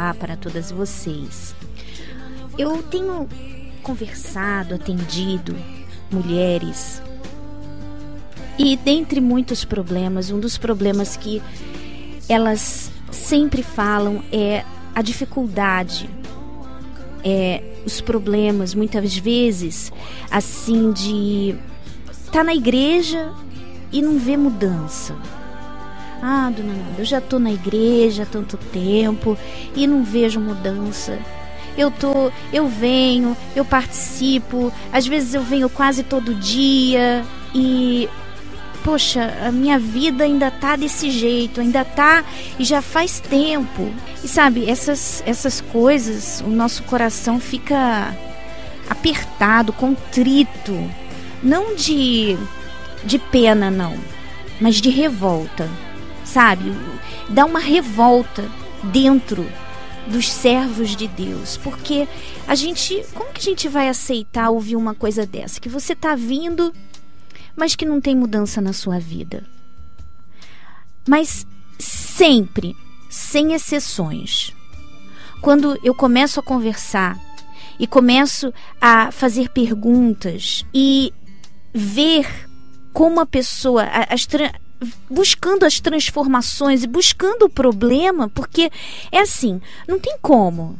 falar para todas vocês. Eu tenho conversado, atendido mulheres, e dentre muitos problemas, um dos problemas que elas sempre falam é a dificuldade, os problemas, muitas vezes, assim, de estar na igreja e não ver mudança. Ah, dona Nanda, eu já estou na igreja há tanto tempo e não vejo mudança. Eu venho, eu participo, às vezes eu venho quase todo dia e, poxa, a minha vida ainda tá desse jeito, ainda tá, e já faz tempo. E sabe, essas coisas, o nosso coração fica apertado, contrito, não de pena, não, mas de revolta, sabe? Dá uma revolta dentro dos servos de Deus, porque como que a gente vai aceitar ouvir uma coisa dessa? Que você tá vindo, mas que não tem mudança na sua vida. Mas sempre, sem exceções, quando eu começo a conversar e começo a fazer perguntas e ver como a pessoa, buscando as transformações e buscando o problema, porque é assim, não tem como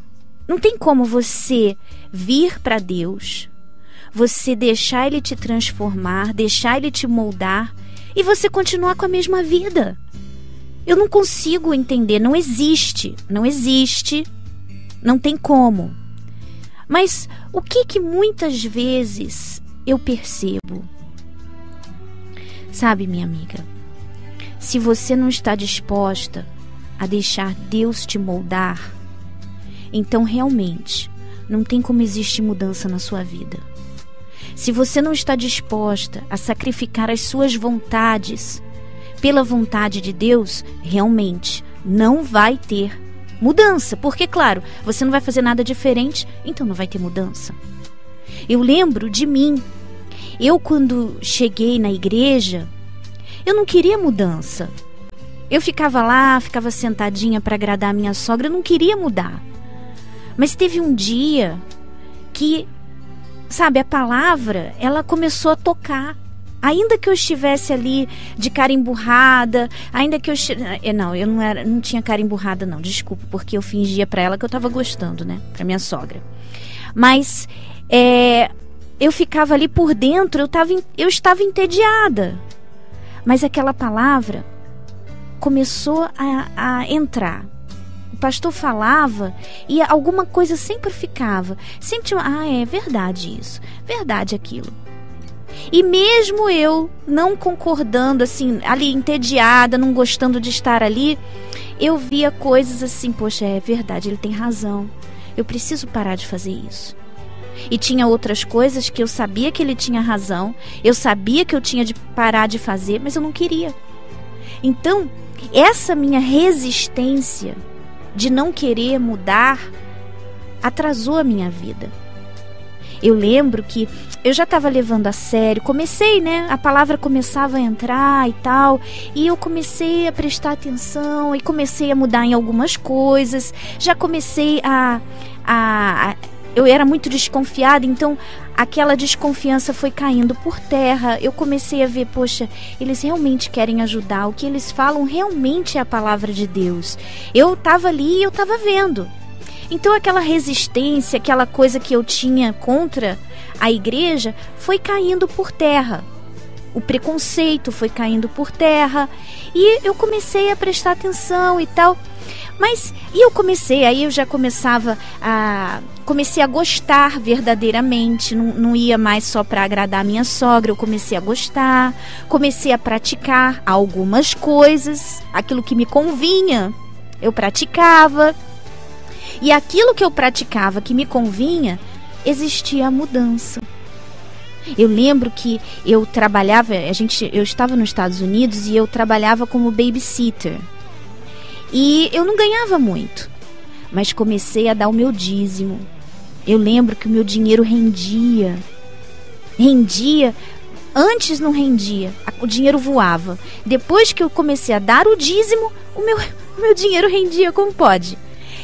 você vir para Deus, você deixar Ele te transformar, deixar Ele te moldar e você continuar com a mesma vida. Eu não consigo entender, não existe, não tem como. Mas o que muitas vezes eu percebo? Sabe, minha amiga, se você não está disposta a deixar Deus te moldar, então realmente não tem como existir mudança na sua vida. Se você não está disposta a sacrificar as suas vontades pela vontade de Deus, realmente não vai ter mudança. Porque, claro, você não vai fazer nada diferente, então não vai ter mudança. Eu lembro de mim. Eu, quando cheguei na igreja, eu não queria mudança. Eu ficava lá, ficava sentadinha para agradar a minha sogra, eu não queria mudar. Mas teve um dia que, sabe, a palavra, ela começou a tocar. Ainda que eu estivesse ali de cara emburrada, ainda que eu não tinha cara emburrada não, desculpa, porque eu fingia para ela que eu estava gostando, né, para minha sogra. Mas eu ficava ali por dentro, eu estava entediada. Mas aquela palavra começou a entrar. O pastor falava e alguma coisa sempre ficava. Sempre tinha, é verdade isso, verdade aquilo. E mesmo eu não concordando, assim, ali entediada, não gostando de estar ali, eu via coisas assim, poxa, é verdade, ele tem razão. Eu preciso parar de fazer isso. E tinha outras coisas que eu sabia que ele tinha razão, eu sabia que eu tinha de parar de fazer, mas eu não queria. Então, essa minha resistência de não querer mudar atrasou a minha vida. Eu lembro que eu já estava levando a sério, comecei, né? A palavra começava a entrar e tal, e eu comecei a prestar atenção e comecei a mudar em algumas coisas. Já comecei eu era muito desconfiada, então aquela desconfiança foi caindo por terra. Eu comecei a ver, poxa, eles realmente querem ajudar, o que eles falam realmente é a palavra de Deus. Eu estava ali e eu estava vendo. Então aquela resistência, aquela coisa que eu tinha contra a igreja foi caindo por terra. O preconceito foi caindo por terra e eu comecei a prestar atenção e tal. Aí eu já comecei a gostar verdadeiramente, não ia mais só para agradar a minha sogra, eu comecei a gostar, comecei a praticar algumas coisas, aquilo que me convinha, eu praticava. E aquilo que eu praticava, que me convinha, existia a mudança. Eu lembro que eu trabalhava, eu estava nos Estados Unidos e eu trabalhava como babysitter. E eu não ganhava muito, mas comecei a dar o meu dízimo. Eu lembro que o meu dinheiro rendia. Antes não rendia, o dinheiro voava. Depois que eu comecei a dar o dízimo, o meu dinheiro rendia, como pode?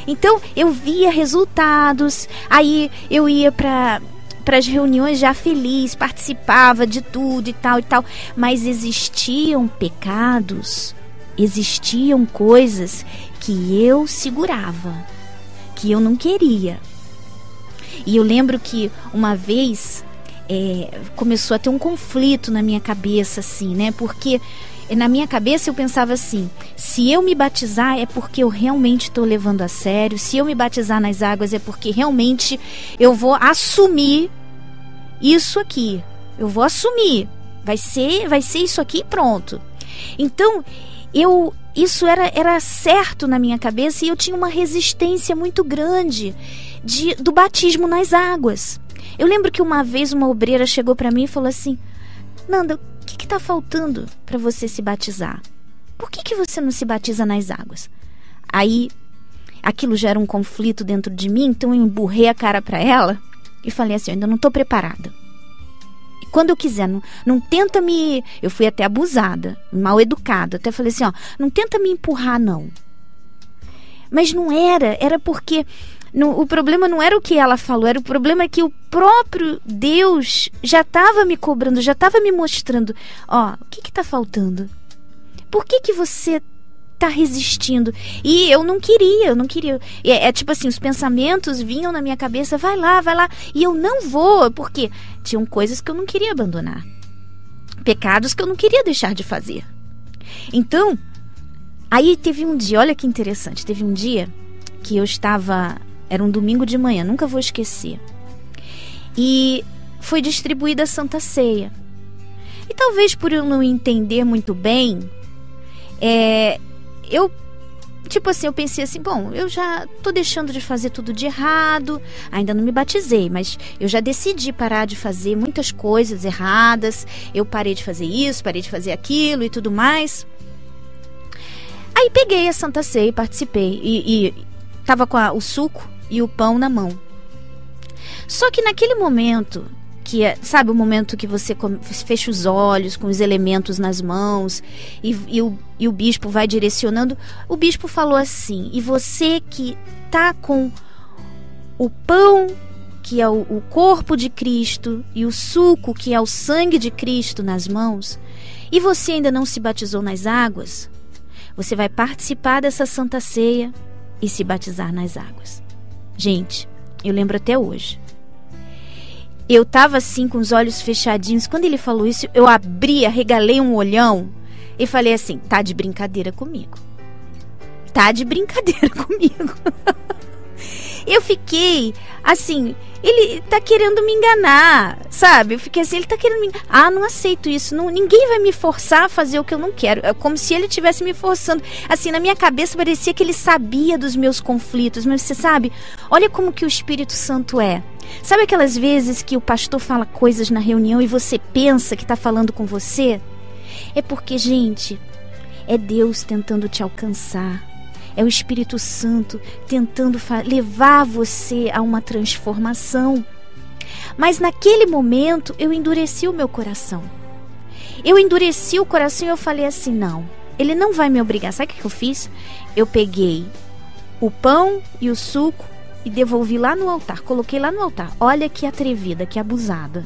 Então eu via resultados, aí eu ia para as reuniões já feliz, participava de tudo e tal, mas existiam pecados, existiam coisas que eu segurava, que eu não queria. E eu lembro que uma vez começou a ter um conflito na minha cabeça, assim, né? Porque na minha cabeça eu pensava assim: se eu me batizar é porque eu realmente estou levando a sério, se eu me batizar nas águas é porque realmente eu vou assumir isso aqui, eu vou assumir, vai ser isso aqui e pronto. Então isso era certo na minha cabeça, e eu tinha uma resistência muito grande do batismo nas águas. Eu lembro que uma vez uma obreira chegou para mim e falou assim: Nanda, o que está faltando para você se batizar? Por que você não se batiza nas águas? Aí aquilo já era um conflito dentro de mim, então eu emburrei a cara para ela e falei assim: eu ainda não estou preparada. E quando eu quiser, não tenta me... Eu fui até abusada, mal educada, até falei assim: não tenta me empurrar não. Mas não era porque... o problema não era o que ela falou, era o problema que o próprio Deus já estava me cobrando, já estava me mostrando: o que está faltando? Por que você está resistindo? E eu não queria. Tipo assim, os pensamentos vinham na minha cabeça: vai lá, e eu não vou, porque tinham coisas que eu não queria abandonar, pecados que eu não queria deixar de fazer. Então, aí teve um dia, olha que interessante, teve um dia que eu estava... Era um domingo de manhã, nunca vou esquecer. E foi distribuída a Santa Ceia. E talvez por eu não entender muito bem, eu pensei assim: bom, eu já tô deixando de fazer tudo de errado, ainda não me batizei, mas eu já decidi parar de fazer muitas coisas erradas, eu parei de fazer isso, parei de fazer aquilo e tudo mais. Aí peguei a Santa Ceia e participei, e tava com o suco e o pão na mão. Só que naquele momento, sabe o momento que você fecha os olhos com os elementos nas mãos e o bispo vai direcionando, o bispo falou assim: e você que tá com o pão, que é o corpo de Cristo, e o suco, que é o sangue de Cristo, nas mãos, e você ainda não se batizou nas águas, você vai participar dessa Santa Ceia e se batizar nas águas. Gente, eu lembro até hoje. Eu tava assim com os olhos fechadinhos. Quando ele falou isso, eu abri, arregalei um olhão e falei assim: tá de brincadeira comigo. Tá de brincadeira comigo. Eu fiquei assim, ele tá querendo me enganar, sabe? Eu fiquei assim, ele tá querendo me enganar. Não aceito isso. Ninguém vai me forçar a fazer o que eu não quero. É como se ele estivesse me forçando. Assim, na minha cabeça parecia que ele sabia dos meus conflitos. Mas você sabe, olha como que o Espírito Santo é. Sabe aquelas vezes que o pastor fala coisas na reunião e você pensa que tá falando com você? É porque, gente, é Deus tentando te alcançar. É o Espírito Santo tentando levar você a uma transformação. Mas naquele momento eu endureci o meu coração. Eu endureci o coração e eu falei assim: não, ele não vai me obrigar. Sabe o que eu fiz? Eu peguei o pão e o suco e devolvi lá no altar. Coloquei lá no altar. Olha que atrevida, que abusada.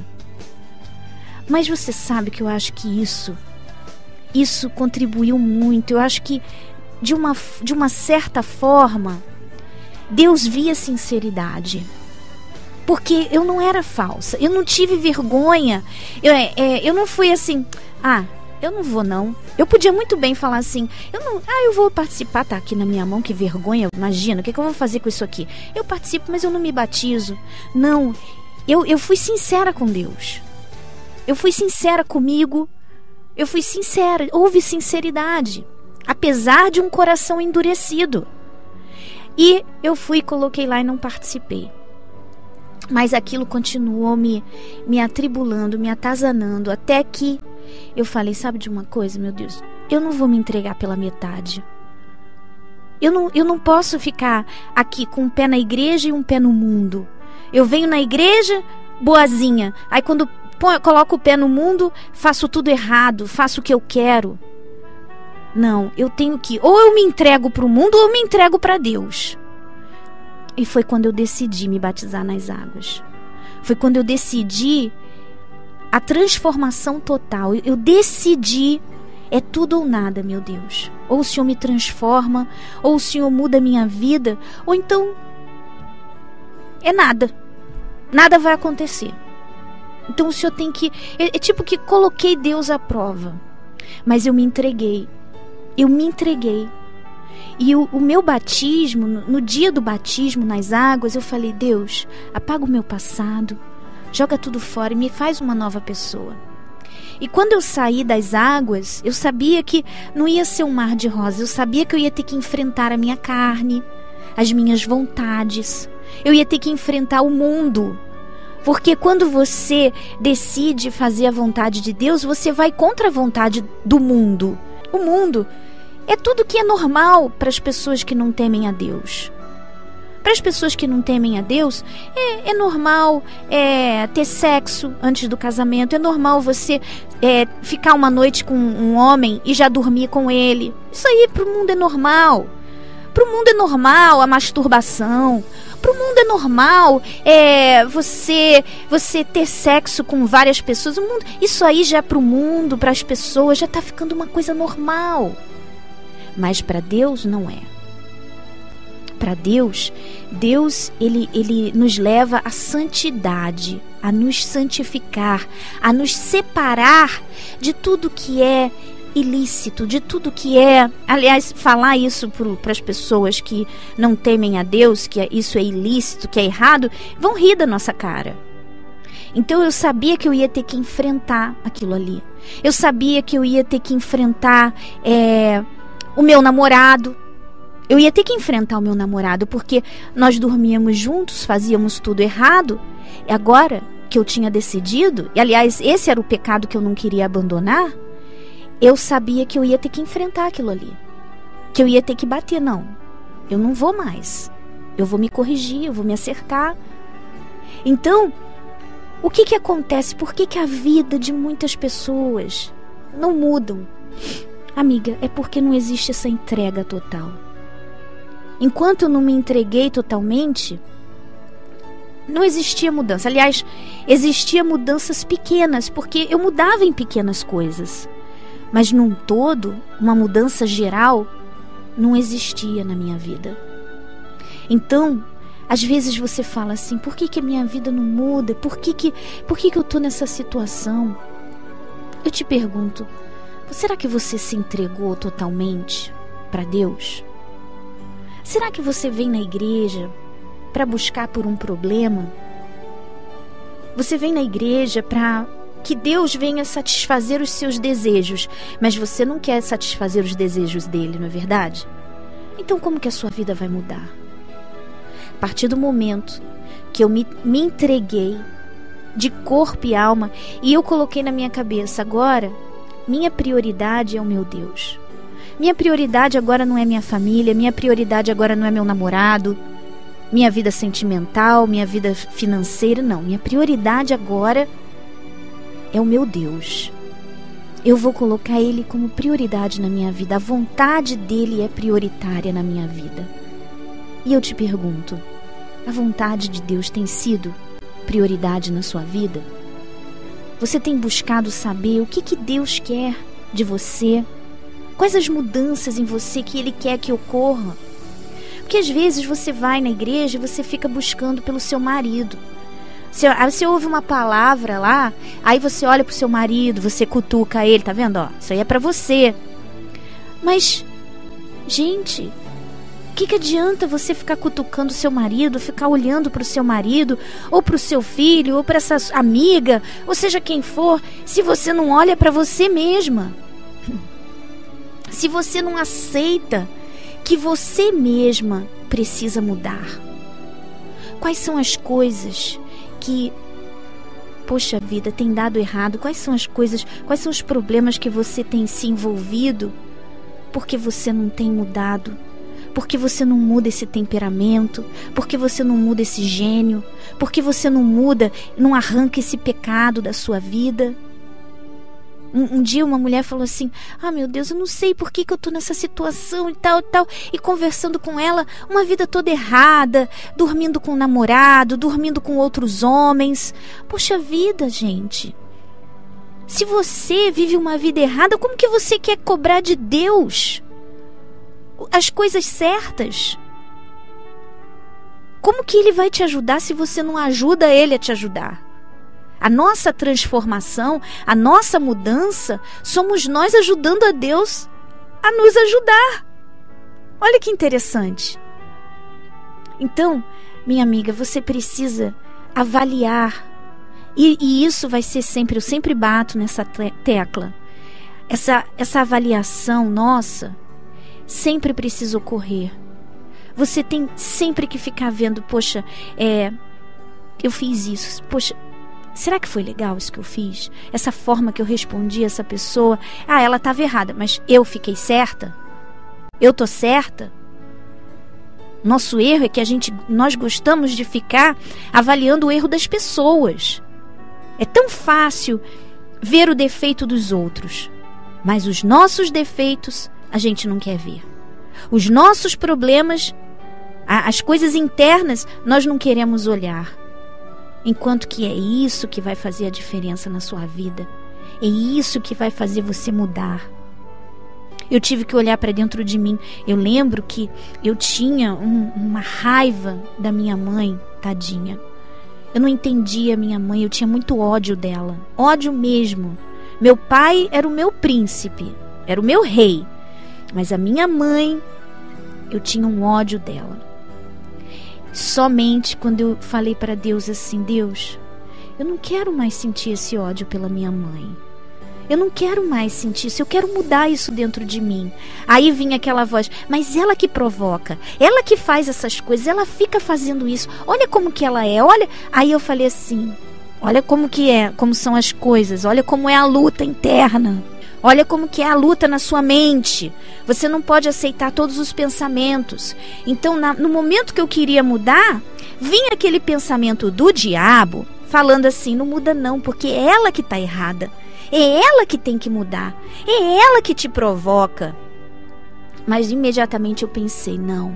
Mas você sabe que eu acho que isso contribuiu muito. Eu acho que de uma certa forma, Deus via sinceridade. Porque eu não era falsa, eu não tive vergonha, eu não fui assim: eu não vou não. Eu podia muito bem falar assim: eu vou participar, tá aqui na minha mão, que vergonha, imagina, o que eu vou fazer com isso aqui? Eu participo, mas eu não me batizo. Não, eu fui sincera com Deus, eu fui sincera comigo, eu fui sincera, houve sinceridade. Apesar de um coração endurecido. E eu fui, coloquei lá e não participei. Mas aquilo continuou me atribulando, me atazanando, até que eu falei: sabe de uma coisa, meu Deus? Eu não vou me entregar pela metade. Eu não posso ficar aqui com um pé na igreja e um pé no mundo. Eu venho na igreja boazinha, aí quando coloco o pé no mundo, faço tudo errado, faço o que eu quero. Não, eu tenho que... ou eu me entrego para o mundo ou eu me entrego para Deus. E foi quando eu decidi me batizar nas águas. Foi quando eu decidi a transformação total. Eu decidi, é tudo ou nada, meu Deus. Ou o Senhor me transforma, ou o Senhor muda a minha vida, ou então é nada. Nada vai acontecer. Então o Senhor tem que... É tipo que coloquei Deus à prova. Mas eu me entreguei. Eu me entreguei. E o meu batismo, no dia do batismo nas águas, eu falei: Deus, apaga o meu passado, joga tudo fora e me faz uma nova pessoa. E quando eu saí das águas, eu sabia que não ia ser um mar de rosas. Eu sabia que eu ia ter que enfrentar a minha carne, as minhas vontades. Eu ia ter que enfrentar o mundo. Porque quando você decide fazer a vontade de Deus, você vai contra a vontade do mundo. O mundo é tudo que é normal para as pessoas que não temem a Deus. Para as pessoas que não temem a Deus, é normal ter sexo antes do casamento. É normal você ficar uma noite com um homem e já dormir com ele. Isso aí para o mundo é normal. Para o mundo é normal a masturbação. Para o mundo é normal você ter sexo com várias pessoas. Isso aí já para o mundo, para as pessoas, já está ficando uma coisa normal. Mas para Deus não é. Para Deus, ele nos leva à santidade, a nos santificar, a nos separar de tudo que é ilícito, de tudo que é... Aliás, falar isso para as pessoas que não temem a Deus, que isso é ilícito, que é errado, vão rir da nossa cara. Então eu sabia que eu ia ter que enfrentar aquilo ali. Eu sabia que eu ia ter que enfrentar o meu namorado. Eu ia ter que enfrentar o meu namorado, porque nós dormíamos juntos, fazíamos tudo errado. E agora que eu tinha decidido, e aliás, esse era o pecado que eu não queria abandonar, eu sabia que eu ia ter que enfrentar aquilo ali. Que eu ia ter que bater. Não, eu não vou mais. Eu vou me corrigir, eu vou me acertar. Então, o que acontece? Por que a vida de muitas pessoas não mudam? Amiga, é porque não existe essa entrega total. Enquanto eu não me entreguei totalmente, não existia mudança. Aliás, existia mudanças pequenas, porque eu mudava em pequenas coisas. Mas num todo, uma mudança geral não existia na minha vida. Então, às vezes você fala assim: por que a minha vida não muda? Por que eu estou nessa situação? Eu te pergunto, será que você se entregou totalmente para Deus? Será que você vem na igreja para buscar por um problema? Você vem na igreja para que Deus venha satisfazer os seus desejos, mas você não quer satisfazer os desejos dele, não é verdade? Então como que a sua vida vai mudar? A partir do momento que eu me entreguei de corpo e alma e eu coloquei na minha cabeça: agora minha prioridade é o meu Deus. Minha prioridade agora não é minha família, minha prioridade agora não é meu namorado, minha vida sentimental, minha vida financeira, não. Minha prioridade agora é o meu Deus. Eu vou colocar Ele como prioridade na minha vida. A vontade dEle é prioritária na minha vida. E eu te pergunto, a vontade de Deus tem sido prioridade na sua vida? Você tem buscado saber o que Deus quer de você? Quais as mudanças em você que Ele quer que ocorra? Porque às vezes você vai na igreja e você fica buscando pelo seu marido. Você ouve uma palavra lá, aí você olha pro seu marido, você cutuca ele, tá vendo? Ó, isso aí é pra você. Mas, gente, o que adianta você ficar cutucando o seu marido, ficar olhando pro seu marido, ou pro seu filho, ou pra essa amiga, ou seja quem for, se você não olha pra você mesma? Se você não aceita que você mesma precisa mudar? Quais são as coisas que, poxa vida, tem dado errado? Quais são as coisas, quais são os problemas que você tem se envolvido porque você não tem mudado? Porque você não muda esse temperamento? Porque você não muda esse gênio? Porque você não muda, não arranca esse pecado da sua vida? Um dia uma mulher falou assim: meu Deus, eu não sei por que eu tô nessa situação e tal. E conversando com ela, uma vida toda errada, dormindo com o namorado, dormindo com outros homens. Poxa vida, gente. Se você vive uma vida errada, como que você quer cobrar de Deus as coisas certas? Como que Ele vai te ajudar se você não ajuda Ele a te ajudar? A nossa transformação, a nossa mudança, somos nós ajudando a Deus a nos ajudar. Olha que interessante. Então, minha amiga, você precisa avaliar. E isso vai ser sempre, eu sempre bato nessa tecla. Essa avaliação nossa sempre precisa ocorrer. Você tem sempre que ficar vendo, poxa, eu fiz isso, poxa, será que foi legal isso que eu fiz? Essa forma que eu respondi a essa pessoa, ela estava errada, mas eu fiquei certa? Eu tô certa? Nosso erro é que nós gostamos de ficar avaliando o erro das pessoas. É tão fácil ver o defeito dos outros, mas os nossos defeitos a gente não quer ver. Os nossos problemas, as coisas internas, nós não queremos olhar. Enquanto que é isso que vai fazer a diferença na sua vida. É isso que vai fazer você mudar. Eu tive que olhar para dentro de mim. Eu lembro que eu tinha uma raiva da minha mãe, tadinha. Eu não entendia a minha mãe, eu tinha muito ódio dela. Ódio mesmo. Meu pai era o meu príncipe, era o meu rei. Mas a minha mãe, eu tinha um ódio dela. Somente quando eu falei para Deus assim: Deus, eu não quero mais sentir esse ódio pela minha mãe. Eu não quero mais sentir isso, eu quero mudar isso dentro de mim. Aí vinha aquela voz: mas ela que provoca, ela que faz essas coisas, ela fica fazendo isso, olha como que ela é, olha. Aí eu falei assim: olha como que é, como são as coisas, olha como é a luta interna. Olha como que é a luta na sua mente. Você não pode aceitar todos os pensamentos. Então, no momento que eu queria mudar, vinha aquele pensamento do diabo falando assim: não muda não, porque é ela que está errada. É ela que tem que mudar. É ela que te provoca. Mas imediatamente eu pensei: não,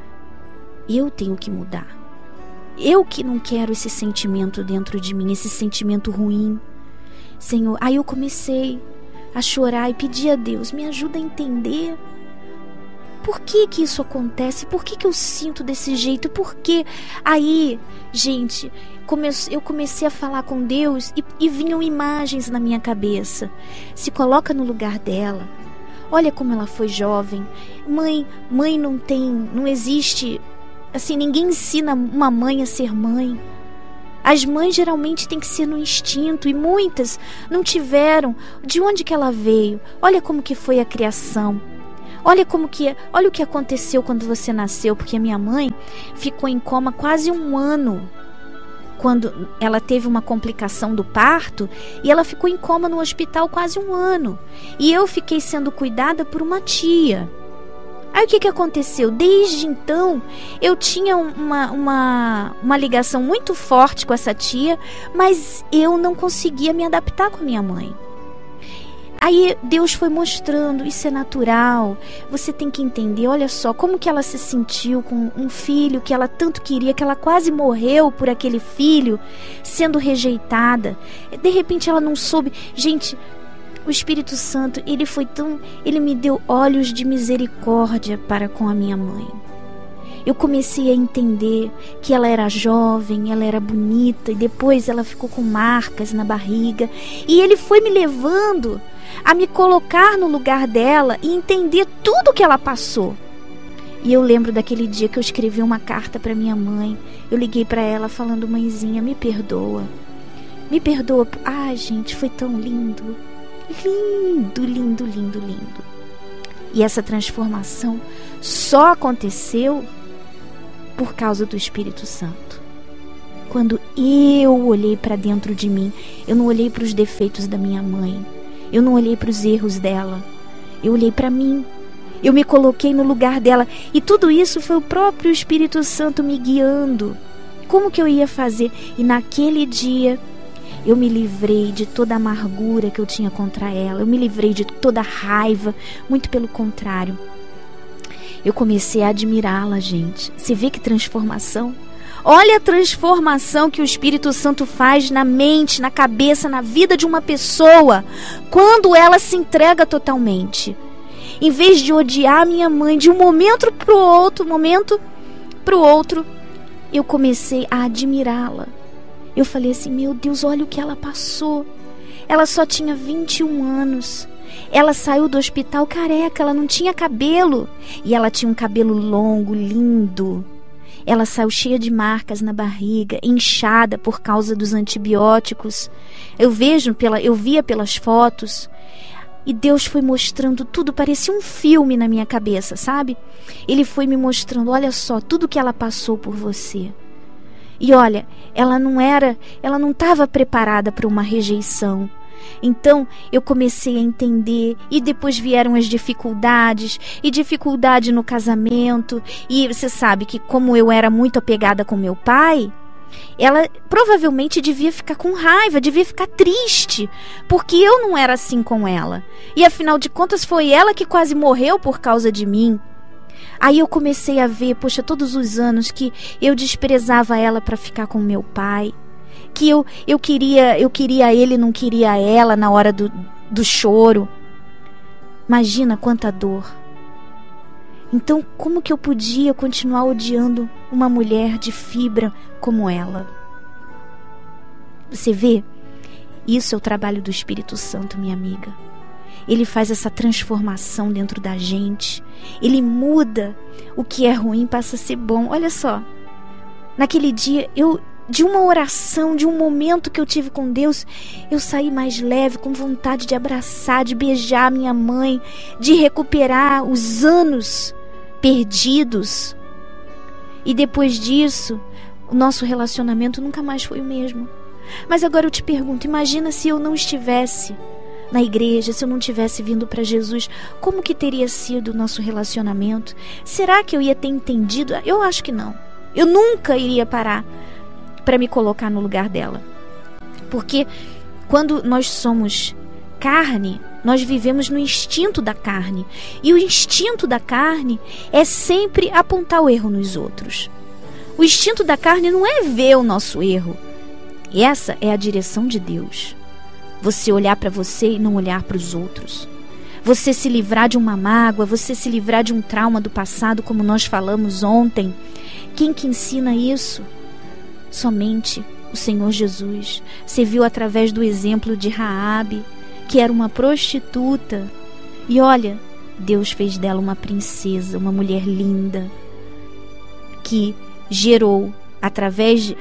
eu tenho que mudar. Eu que não quero esse sentimento dentro de mim, esse sentimento ruim. Senhor, aí eu comecei a chorar e pedir a Deus: me ajuda a entender por que que isso acontece, por que que eu sinto desse jeito, por que. Aí, gente, eu comecei a falar com Deus e vinham imagens na minha cabeça. Se coloca no lugar dela, olha como ela foi jovem. Mãe não existe, assim, ninguém ensina uma mãe a ser mãe. As mães geralmente têm que ser no instinto, e muitas não tiveram. De onde que ela veio? Olha como que foi a criação. Olha o que aconteceu quando você nasceu, porque a minha mãe ficou em coma quase 1 ano. Quando ela teve uma complicação do parto, e ela ficou em coma no hospital quase 1 ano. E eu fiquei sendo cuidada por uma tia. Aí o que aconteceu? Desde então, eu tinha uma ligação muito forte com essa tia, mas eu não conseguia me adaptar com a minha mãe. Aí Deus foi mostrando: isso é natural, você tem que entender. Olha só como que ela se sentiu com um filho que ela tanto queria, que ela quase morreu por aquele filho, sendo rejeitada. De repente ela não soube. Gente, o Espírito Santo, ele me deu olhos de misericórdia para com a minha mãe. Eu comecei a entender que ela era jovem, ela era bonita, e depois ela ficou com marcas na barriga. E ele foi me levando a me colocar no lugar dela e entender tudo o que ela passou. E eu lembro daquele dia que eu escrevi uma carta para minha mãe. Eu liguei para ela falando: mãezinha, me perdoa. Me perdoa. Ai, gente, foi tão lindo. Lindo, lindo, lindo, lindo. E essa transformação só aconteceu por causa do Espírito Santo. Quando eu olhei para dentro de mim, eu não olhei para os defeitos da minha mãe, eu não olhei para os erros dela, eu olhei para mim. Eu me coloquei no lugar dela. E tudo isso foi o próprio Espírito Santo me guiando. Como que eu ia fazer? E naquele dia eu me livrei de toda a amargura que eu tinha contra ela, eu me livrei de toda a raiva, muito pelo contrário. Eu comecei a admirá-la, gente. Você vê que transformação? Olha a transformação que o Espírito Santo faz na mente, na cabeça, na vida de uma pessoa, quando ela se entrega totalmente. Em vez de odiar a minha mãe de um momento para o outro, eu comecei a admirá-la. Eu falei assim, meu Deus, olha o que ela passou. Ela só tinha 21 anos. Ela saiu do hospital careca, ela não tinha cabelo. E ela tinha um cabelo longo, lindo. Ela saiu cheia de marcas na barriga, inchada por causa dos antibióticos. Eu via pelas fotos. E Deus foi mostrando tudo, parecia um filme na minha cabeça, sabe? Ele foi me mostrando, olha só, tudo que ela passou por você. E olha, ela não estava preparada para uma rejeição. Então eu comecei a entender, e depois vieram as dificuldades, e dificuldade no casamento. E você sabe que como eu era muito apegada com meu pai, ela provavelmente devia ficar com raiva, devia ficar triste, porque eu não era assim com ela. E afinal de contas foi ela que quase morreu por causa de mim. Aí eu comecei a ver, poxa, todos os anos que eu desprezava ela para ficar com meu pai, que eu queria ele, não queria ela na hora do choro. Imagina quanta dor. Então, como que eu podia continuar odiando uma mulher de fibra como ela? Você vê? Isso é o trabalho do Espírito Santo, minha amiga. Ele faz essa transformação dentro da gente. Ele muda o que é ruim, passa a ser bom. Olha só, naquele dia, de uma oração, de um momento que eu tive com Deus, eu saí mais leve, com vontade de abraçar, de beijar minha mãe, de recuperar os anos perdidos. E depois disso, o nosso relacionamento nunca mais foi o mesmo. Mas agora eu te pergunto, imagina se eu não estivesse na igreja, se eu não tivesse vindo para Jesus, como que teria sido o nosso relacionamento? Será que eu ia ter entendido? Eu acho que não. Eu nunca iria parar para me colocar no lugar dela. Porque quando nós somos carne, nós vivemos no instinto da carne. E o instinto da carne é sempre apontar o erro nos outros. O instinto da carne não é ver o nosso erro. E essa é a direção de Deus. Você olhar para você e não olhar para os outros. Você se livrar de uma mágoa, você se livrar de um trauma do passado, como nós falamos ontem. Quem que ensina isso? Somente o Senhor Jesus. Você viu através do exemplo de Raabe, que era uma prostituta. E olha, Deus fez dela uma princesa, uma mulher linda, que gerou, através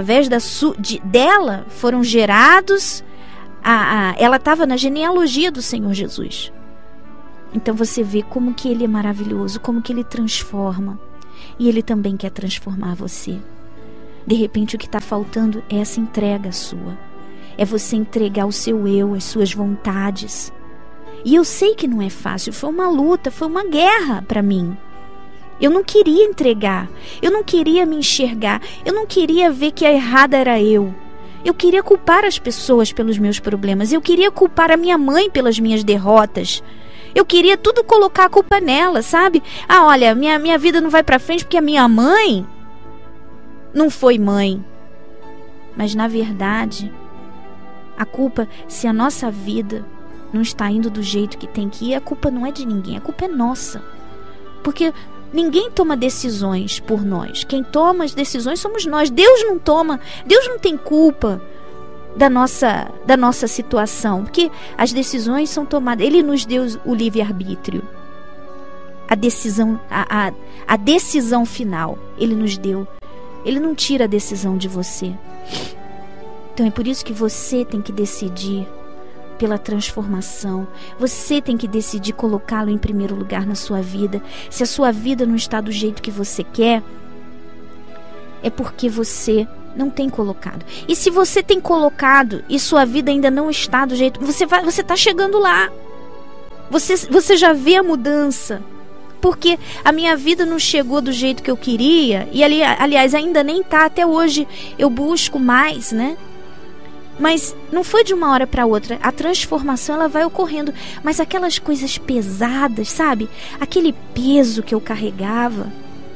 dela, foram gerados... ela estava na genealogia do Senhor Jesus. Então você vê como que Ele é maravilhoso, como que Ele transforma. E Ele também quer transformar você. De repente o que está faltando é essa entrega sua. É você entregar o seu eu, as suas vontades. E eu sei que não é fácil, foi uma luta, foi uma guerra para mim. Eu não queria entregar, eu não queria me enxergar, eu não queria ver que a errada era eu. Eu queria culpar as pessoas pelos meus problemas. Eu queria culpar a minha mãe pelas minhas derrotas. Eu queria tudo colocar a culpa nela, sabe? Olha, minha vida não vai pra frente porque a minha mãe não foi mãe. Mas, na verdade, a culpa, se a nossa vida não está indo do jeito que tem que ir, a culpa não é de ninguém, a culpa é nossa. Porque ninguém toma decisões por nós. Quem toma as decisões somos nós. Deus não toma, Deus não tem culpa da nossa situação, porque as decisões são tomadas. Ele nos deu o livre-arbítrio. A decisão final, Ele nos deu. Ele não tira a decisão de você. Então é por isso que você tem que decidir pela transformação. Você tem que decidir colocá-lo em primeiro lugar na sua vida. Se a sua vida não está do jeito que você quer, é porque você não tem colocado. E se você tem colocado e sua vida ainda não está do jeito, você está chegando lá. Você já vê a mudança. Porque a minha vida não chegou do jeito que eu queria. E aliás, ainda nem está. Até hoje eu busco mais, né? Mas não foi de uma hora para outra. A transformação, ela vai ocorrendo. Mas aquelas coisas pesadas, sabe? Aquele peso que eu carregava,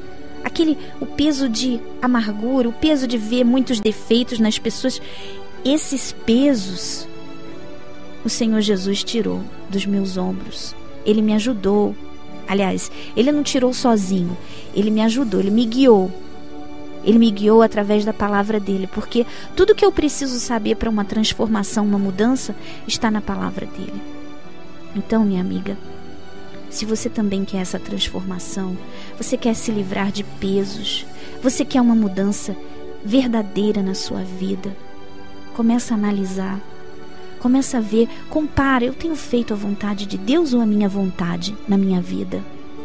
o peso de amargura, o peso de ver muitos defeitos nas pessoas, esses pesos o Senhor Jesus tirou dos meus ombros. Ele me ajudou. Aliás, Ele não tirou sozinho. Ele me ajudou, Ele me guiou. Ele me guiou através da palavra dEle, porque tudo que eu preciso saber para uma transformação, uma mudança, está na palavra dEle. Então, minha amiga, se você também quer essa transformação, você quer se livrar de pesos, você quer uma mudança verdadeira na sua vida, começa a analisar, começa a ver, compara, eu tenho feito a vontade de Deus ou a minha vontade na minha vida?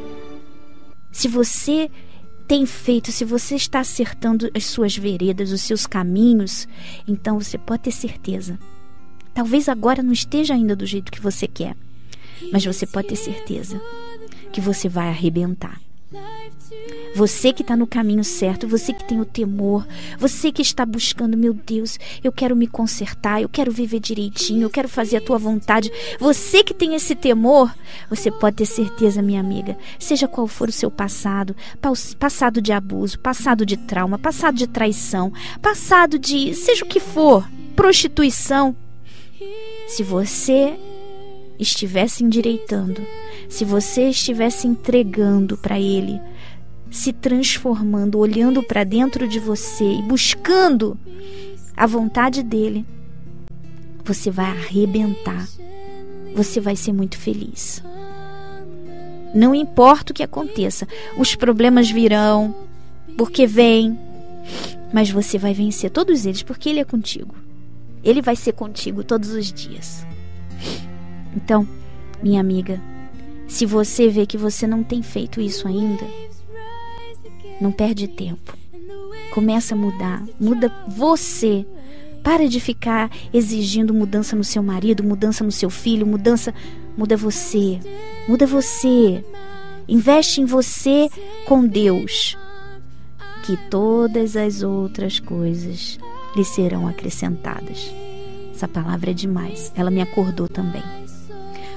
Se você tem feito, se você está acertando as suas veredas, os seus caminhos, então você pode ter certeza. Talvez agora não esteja ainda do jeito que você quer, mas você pode ter certeza que você vai arrebentar. Você que está no caminho certo, você que tem o temor, você que está buscando, meu Deus, eu quero me consertar, eu quero viver direitinho, eu quero fazer a tua vontade. Você que tem esse temor, você pode ter certeza, minha amiga, seja qual for o seu passado, passado de abuso, passado de trauma, passado de traição, passado de seja o que for, prostituição. Se você estivesse endireitando, se você estivesse entregando para Ele, se transformando, olhando para dentro de você e buscando a vontade dEle, você vai arrebentar. Você vai ser muito feliz. Não importa o que aconteça, os problemas virão, porque vêm, mas você vai vencer todos eles, porque Ele é contigo. Ele vai ser contigo todos os dias. Então, minha amiga, se você vê que você não tem feito isso ainda, não perde tempo. Começa a mudar. Muda você. Para de ficar exigindo mudança no seu marido, mudança no seu filho, mudança. Muda você. Muda você. Investe em você com Deus, que todas as outras coisas lhe serão acrescentadas. Essa palavra é demais. Ela me acordou também.